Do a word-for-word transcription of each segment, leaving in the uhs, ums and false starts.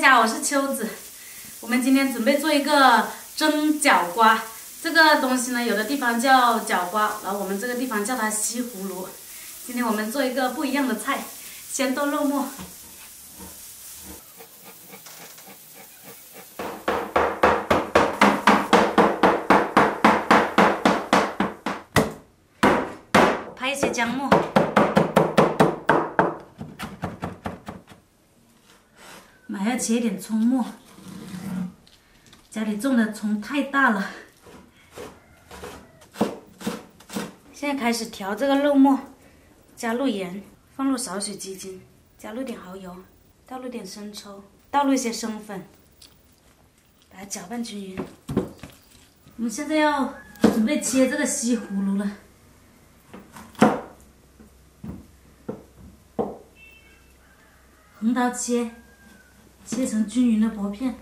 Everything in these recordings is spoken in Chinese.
家好，我是秋子。我们今天准备做一个蒸角瓜，这个东西呢，有的地方叫角瓜，然后我们这个地方叫它西葫芦。今天我们做一个不一样的菜，先剁肉末。 拍一些姜末，我们还要切一点葱末。家里种的葱太大了。现在开始调这个肉末，加入盐，放入少许鸡精，加入点蚝油，倒入点生抽，倒入一些生粉，把它搅拌均匀。我们现在要准备切这个西葫芦了。 横刀切，切成均匀的薄片。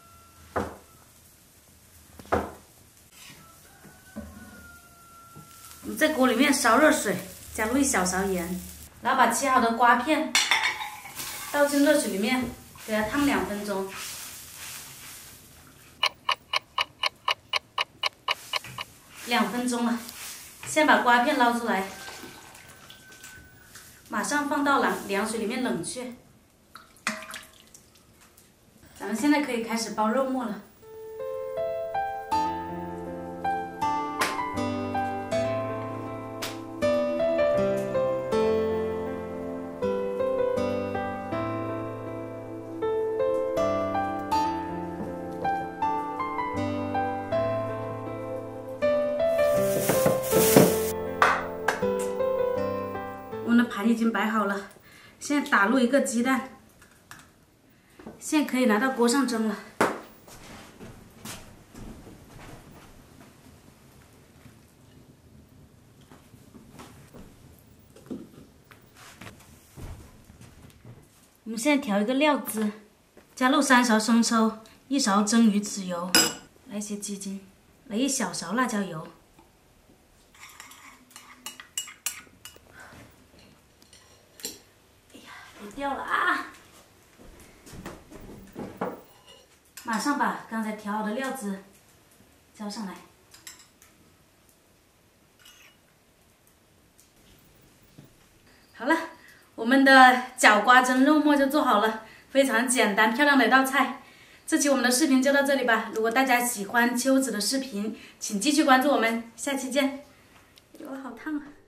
我们在锅里面烧热水，加入一小勺盐，然后把切好的瓜片倒进热水里面，给它烫两分钟。两分钟了，先把瓜片捞出来，马上放到凉凉水里面冷却。 咱们现在可以开始包肉末了。我们的盘已经摆好了，现在打入一个鸡蛋。 现在可以拿到锅上蒸了。我们现在调一个料汁，加入三勺生抽，一勺蒸鱼豉油，来一些鸡精，来一小勺辣椒油。哎呀，别掉了啊！ 马上把刚才调好的料汁浇上来。好了，我们的角瓜蒸肉末就做好了，非常简单漂亮的一道菜。这期我们的视频就到这里吧。如果大家喜欢秋子的视频，请继续关注我们，下期见。哎呦，好烫啊！